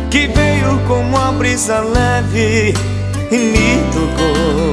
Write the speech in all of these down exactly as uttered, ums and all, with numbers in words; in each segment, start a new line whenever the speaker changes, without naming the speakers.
que veio como uma brisa leve e me tocou,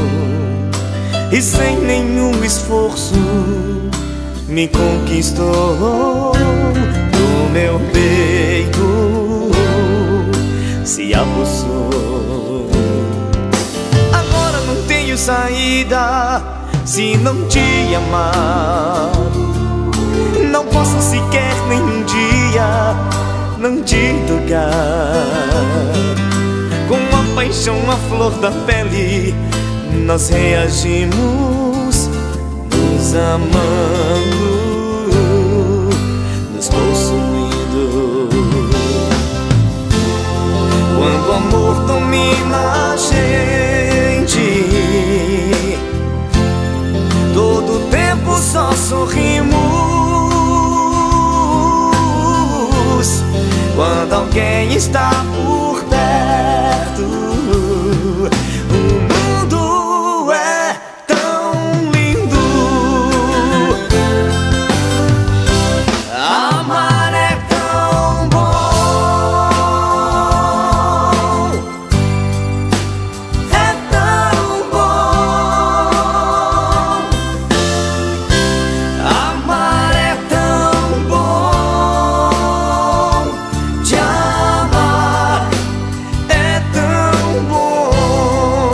e sem nenhum esforço me conquistou. No meu peito se apossou. Agora não tenho saída se não te amar. Não posso sequer nem um dia não te tocar. Com a paixão, a flor da pele, nós reagimos, nos amando, nos possuindo. Quando o amor domina a gente, todo tempo só sorrimos. Quando alguém está por perto, o mundo é tão lindo. Amar é tão bom, é tão bom. Amar é tão bom, te amar é tão bom.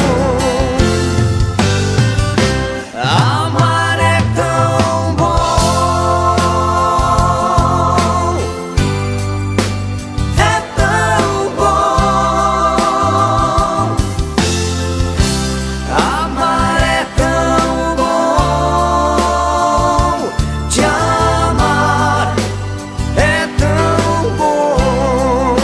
Amar é tão bom, é tão bom. Amar é tão bom, te amar é tão bom.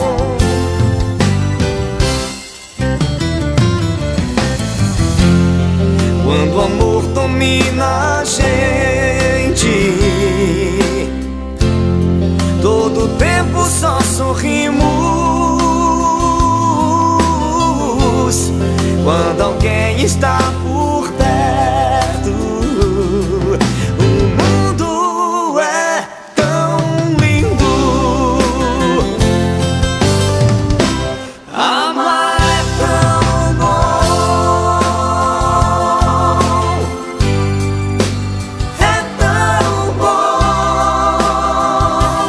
Quando o amor domina a gente, todo tempo só sorrimos. Quando alguém está por perto, o mundo é tão lindo. Amar é tão bom, é tão bom.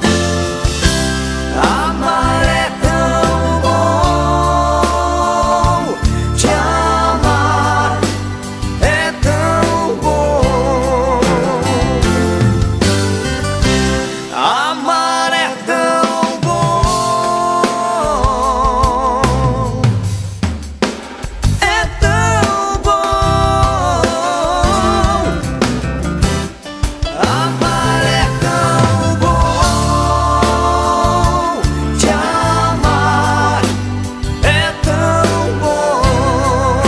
Amar é tão bom, te amar é tão bom. Amar é tão bom, é tão bom. Amar é tão bom, te amar é tão bom.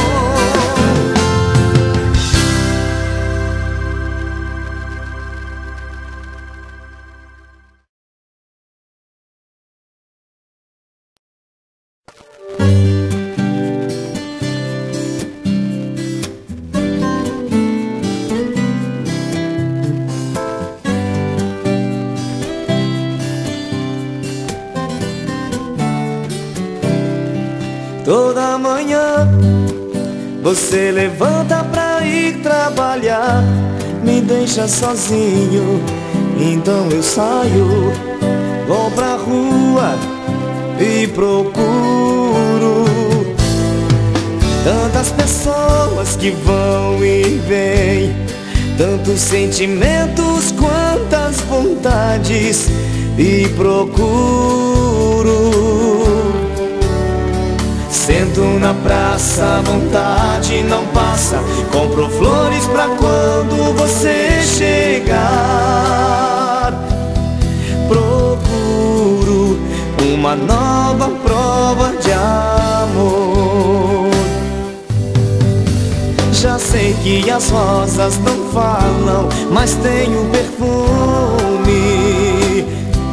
Toda manhã você levanta pra ir trabalhar, me deixa sozinho, então eu saio, vou pra rua e procuro tantas pessoas que vão e vêm, tantos sentimentos, quantas vontades, e procuro. Sento na praça, a vontade não passa, compro flores pra quando você chegar. Procuro uma nova prova de amor. Já sei que as rosas não falam, mas tem um perfume.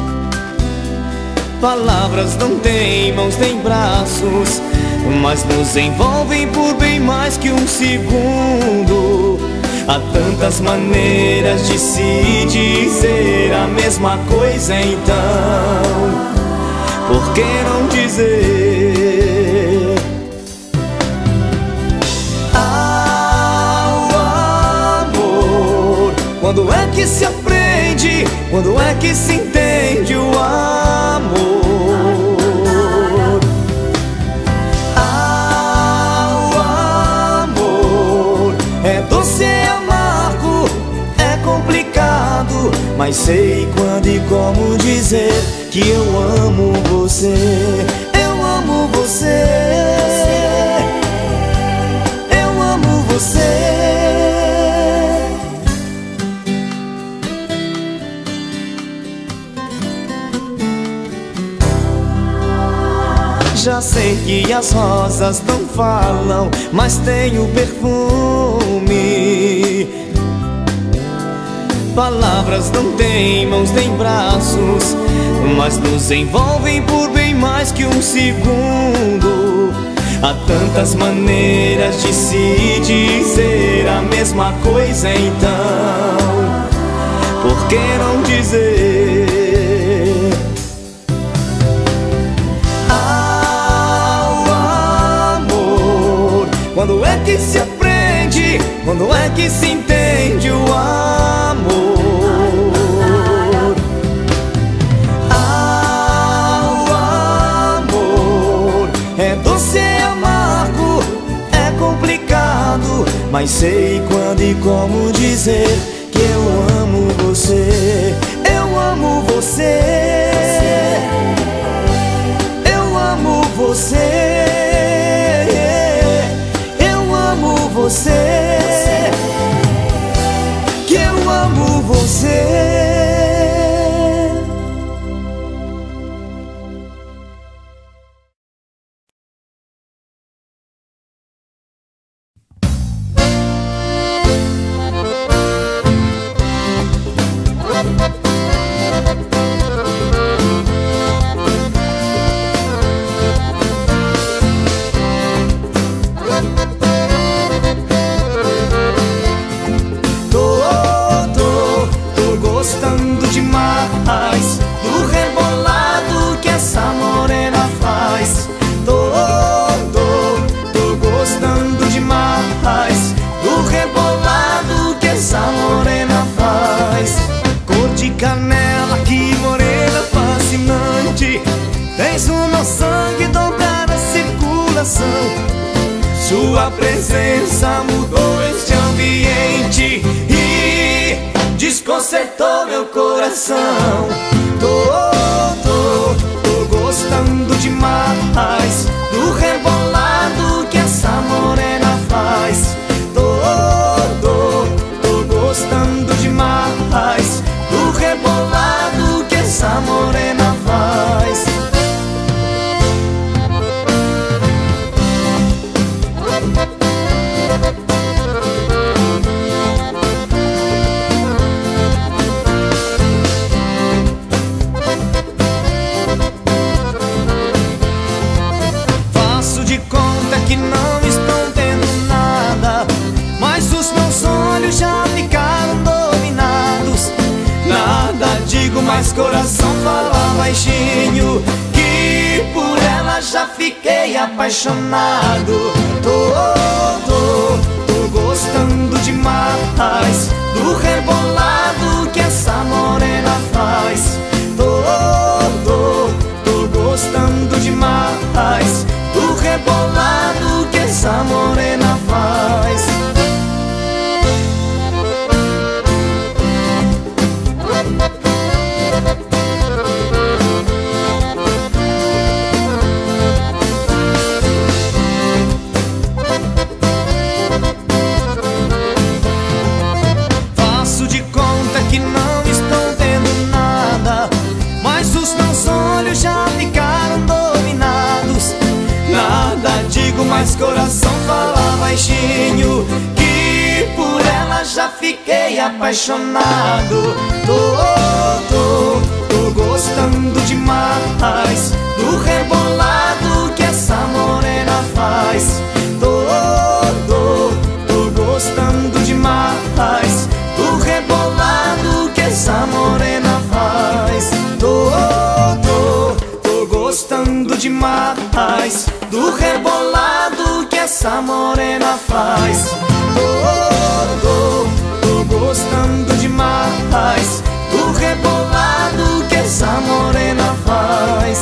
Palavras não têm mãos nem braços, mas nos envolvem por bem mais que um segundo. Há tantas maneiras de se dizer a mesma coisa, então por que não dizer? Ah, o amor, quando é que se aprende? Quando é que se entende o amor? Ah, o amor é doce, é amargo, é complicado, mas sei quando e como dizer que eu amo você. Eu amo você. Eu amo você. Já sei que as rosas não falam, mas tem o perfume. Palavras não têm mãos nem braços, mas nos envolvem por bem mais que um segundo. Há tantas maneiras de se dizer a mesma coisa, então por que não dizer? Quando é que se aprende? Quando é que se entende o amor? Ah, o amor é doce, é amargo, é complicado, mas sei quando e como dizer que eu amo você. Eu amo você. Eu amo você. Você, que eu amo você. Sua presença mudou este ambiente e desconcertou meu coração. Tô, tô, tô gostando demais do rebolado que essa morena faz. Tô, tô, tô gostando demais do rebolado que essa morena faz. Faço de conta que não estou tendo nada, mas os meus olhos já ficaram dominados. Nada digo, mas coração fala baixinho que por ela já fiquei apaixonado. Tô, tô, tô gostando demais do rebolado que essa morena faz. Tô, tô, tô gostando demais do rebolado que essa morena faz. Mas coração fala baixinho que por ela já fiquei apaixonado. Tô, tô, tô gostando demais do rebolado que essa morena faz. Tô, tô, tô gostando demais do rebolado que essa morena faz. Tô, tô, tô gostando demais do rebolado que essa morena faz. Tô, tô, tô gostando demais do rebolado que essa morena faz.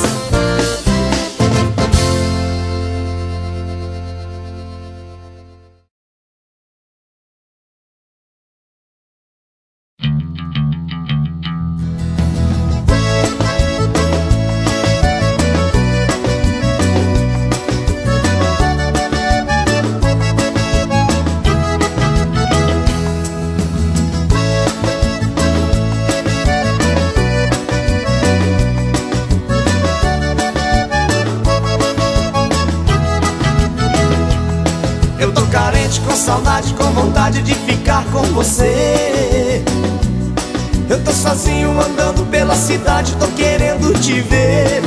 Com saudade, com vontade de ficar com você. Eu tô sozinho andando pela cidade, tô querendo te ver.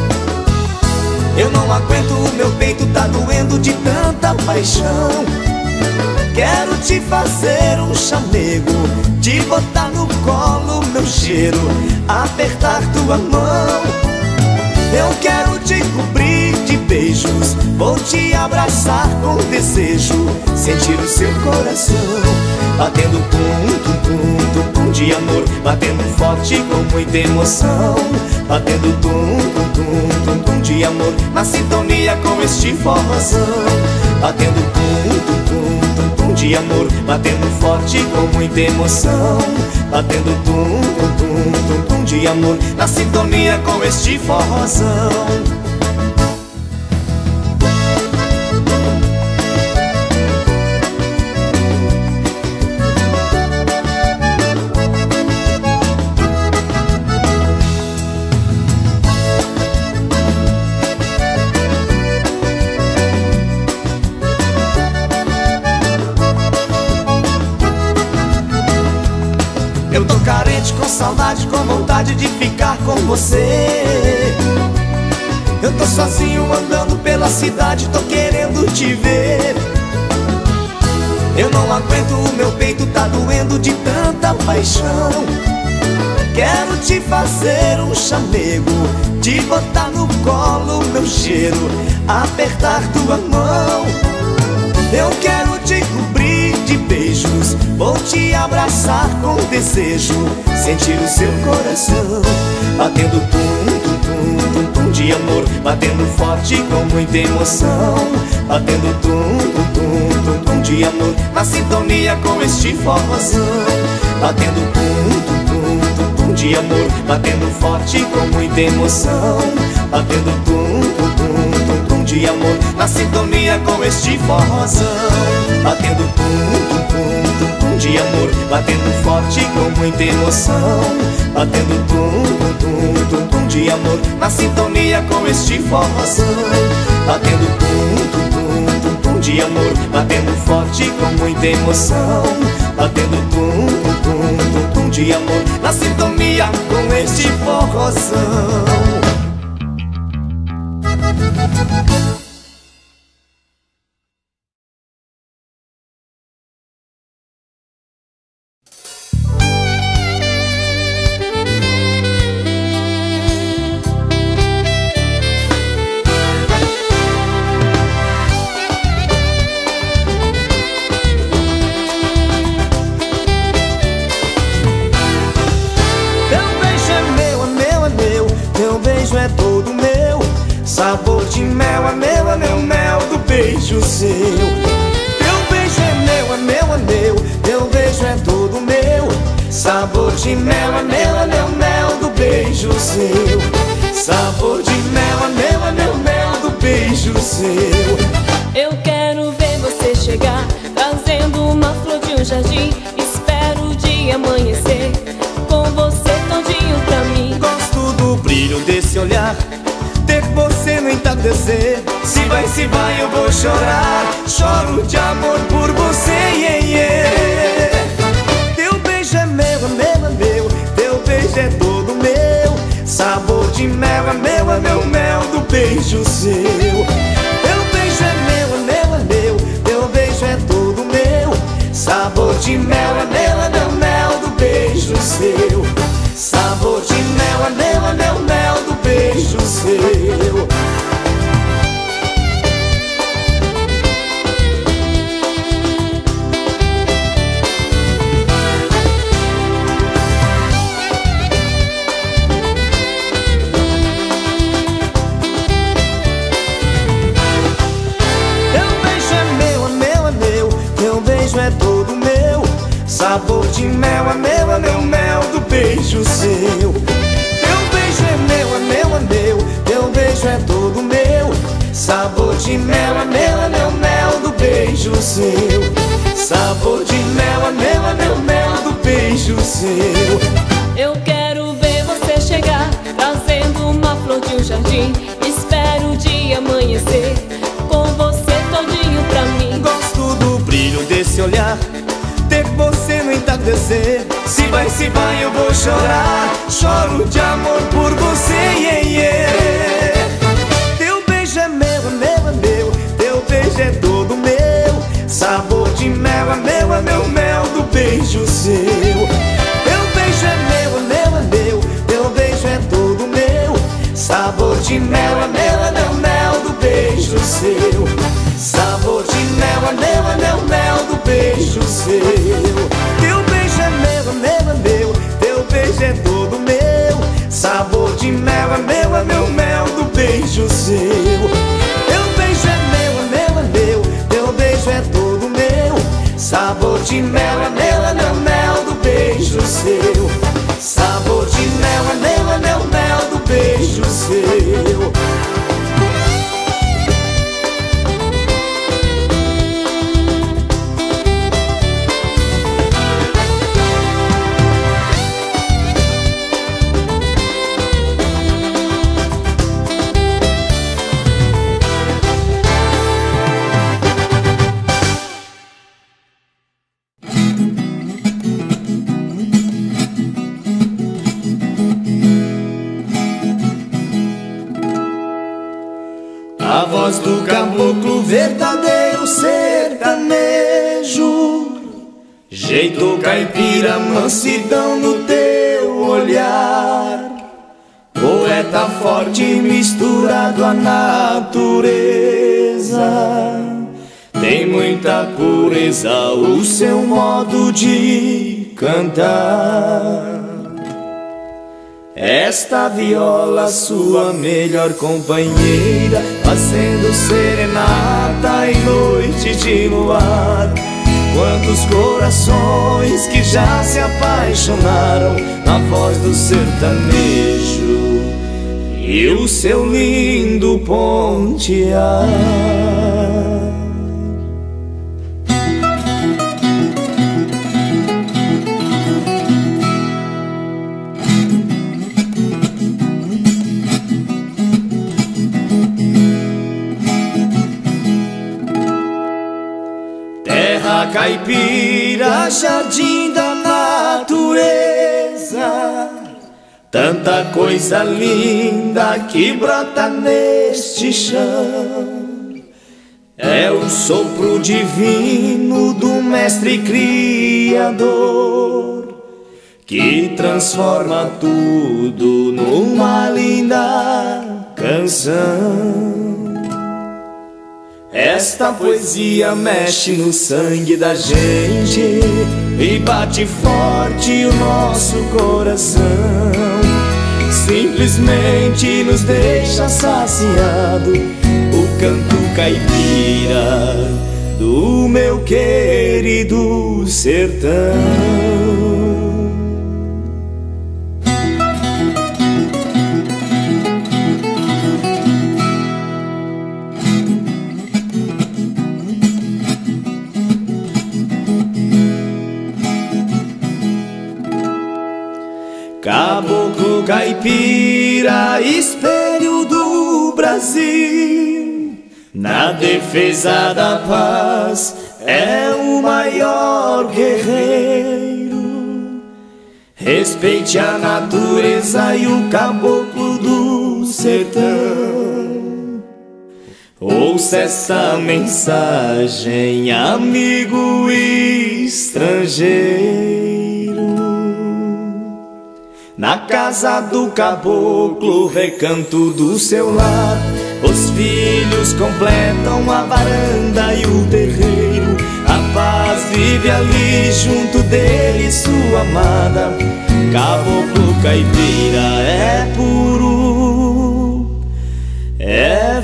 Eu não aguento, o meu peito tá doendo de tanta paixão. Quero te fazer um chamego, te botar no colo, meu cheiro, apertar tua mão. Eu quero te cobrir de beijos, vou te abraçar com desejo, sentir o seu coração batendo pum, tum, tum, tum, tum de amor, batendo forte com muita emoção, batendo tum, tum, tum, tum, tum de amor, na sintonia com este forrozão, batendo pum, tum, tum, tum, tum de amor, batendo forte com muita emoção, batendo tum, tum, tum, tum, tum de amor, na sintonia com este forrozão. Eu tô carente, com saudade, com vontade de ficar com você. Eu tô sozinho andando pela cidade, tô querendo te ver. Eu não aguento, o meu peito tá doendo de tanta paixão. Quero te fazer um chamego, te botar no colo, meu cheiro, apertar tua mão. Eu quero te cobrir de beijos, vou te abraçar com desejo, sentir o seu coração batendo tum, tum, tum, tum, tum de amor, batendo forte com muita emoção, batendo tum, tum, tum, tum, tum de amor, na sintonia com este forrozão, batendo tum, tum, tum, tum, tum de amor, batendo forte com muita emoção, batendo tum, tum, tum, tum, tum de amor, na sintonia com este forrozão, batendo tum, tum, tum, tum, tum de amor, batendo forte com muita emoção, batendo tum, tum, tum, tum, tum de amor, na sintonia com este forrozão, batendo tum, tum, tum, tum, tum de amor, batendo forte com muita emoção, batendo tum, tum, tum, tum, tum de amor, na sintonia com este forrozão. Sabor de mel é meu, é meu mel do beijo seu. Teu beijo é meu, é meu, é meu, teu beijo é todo meu. Sabor de mel é meu, é meu mel do beijo seu. Sabor de mel é meu, é meu mel do beijo seu.
Eu quero ver você chegar, trazendo uma flor de um jardim. Espero o dia amanhecer, com você todinho pra mim.
Gosto do brilho desse olhar, ter você no entardecer. Se vai, se vai, eu vou chorar. Choro de amor por você, yeah, yeah. Teu beijo é meu, é meu, é meu, teu beijo é todo meu. Sabor de mel é meu, é meu mel do beijo seu. Teu beijo é meu, é meu, é meu, teu beijo é todo meu. Sabor de mel é meu, é meu mel do beijo seu. Sabor de mel é meu, é meu mel do beijo seu. sabor de mel, é meu, é meu mel do beijo seu. Teu beijo é meu, é meu, é meu, teu beijo é todo meu. Sabor de mel, é meu, é meu mel do beijo seu. Sabor de mel, é meu, é meu mel do beijo seu.
Eu quero ver você chegar, trazendo uma flor de um jardim. Espero o dia amanhecer, com você todinho pra mim.
Gosto do brilho desse olhar, ter você no entardecer. Se vai, se vai, eu vou chorar. Choro de amor por você, yeah, yeah. Teu beijo é meu, é meu, é meu, teu beijo é todo meu. Sabor de mel, é meu, é meu mel do beijo seu. Teu beijo é meu, é meu, é meu, teu beijo é todo meu. Sabor de mel, é meu, é meu mel do beijo seu. Sabor de mel, é meu, é meu mel do beijo seu. Teu beijo é meu, é meu, é meu, teu beijo é todo meu. Sabor de mel, é meu, é meu mel do beijo seu. Teu beijo é meu, é meu, é meu, teu beijo é todo meu. Sabor de mel, é meu, é meu mel do beijo seu. Sabor de mel, é meu, é meu mel do beijo seu. A voz do caboclo, verdadeiro sertanejo. Jeito caipira, mansidão no teu olhar. Poeta forte misturado à natureza. Tem muita pureza o seu modo de cantar. Esta viola, sua melhor companheira, fazendo serenata em noite de luar. Quantos corações que já se apaixonaram na voz do sertanejo e o seu lindo pontear. Caipira, jardim da natureza, tanta coisa linda que brota neste chão. É o sopro divino do mestre criador, que transforma tudo numa linda canção. Esta poesia mexe no sangue da gente e bate forte o nosso coração. Simplesmente nos deixa saciado o canto caipira do meu querido sertão. Caboclo caipira, espelho do Brasil, na defesa da paz é o maior guerreiro. Respeite a natureza e o caboclo do sertão. Ouça essa mensagem, amigo estrangeiro. Na casa do caboclo, recanto do seu lar, os filhos completam a varanda e o terreiro. A paz vive ali junto dele, sua amada. Caboclo caipira é puro, é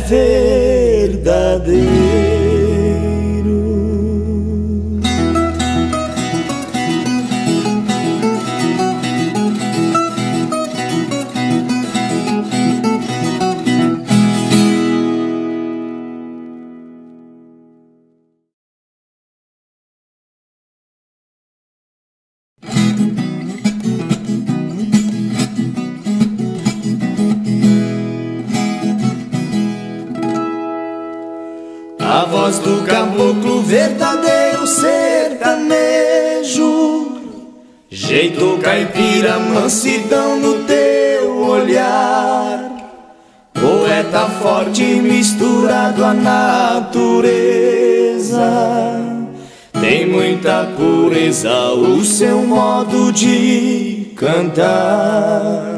verdadeiro. a voz do caboclo, verdadeiro sertanejo. Jeito caipira, mansidão no teu olhar, poeta forte misturado à natureza. Tem muita pureza o seu modo de cantar.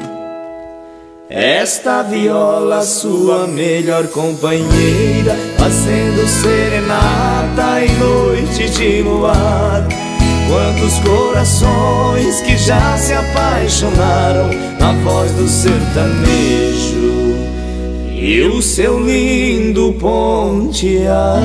Esta viola, sua melhor companheira, fazendo serenata em noite de luar. Quantos corações que já se apaixonaram na voz do sertanejo e o seu lindo pontear.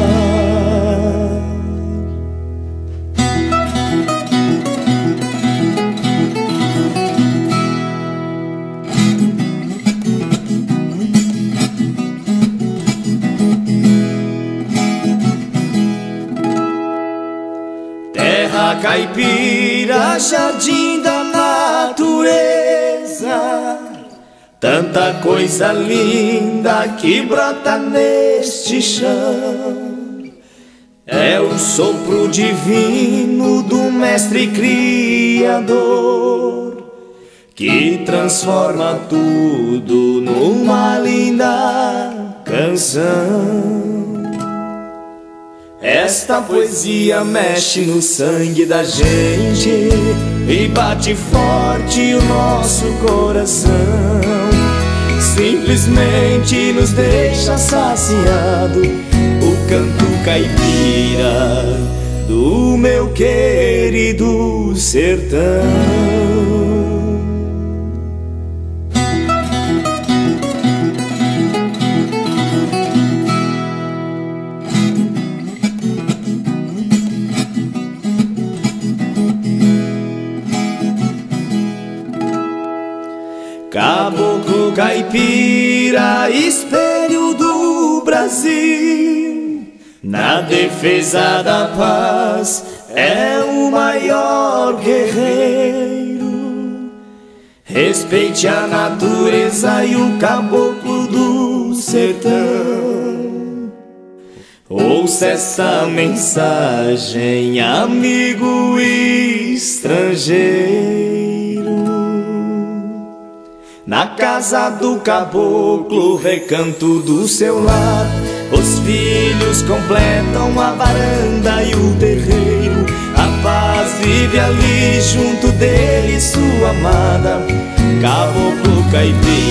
Terra caipira, jardim da natureza, tanta coisa linda que brota neste chão. É o sopro divino do mestre criador, que transforma tudo numa linda canção. Esta poesia mexe no sangue da gente e bate forte o nosso coração. Simplesmente nos deixa saciado o canto caipira do meu querido sertão. Caboclo caipira, espelho do Brasil, na defesa da paz é o maior guerreiro. Respeite a natureza e o caboclo do sertão. Ouça essa mensagem, amigo estrangeiro. Na casa do caboclo, recanto do seu lar, os filhos completam a varanda e o terreiro. A paz vive ali junto dele, sua amada. Caboclo caipira,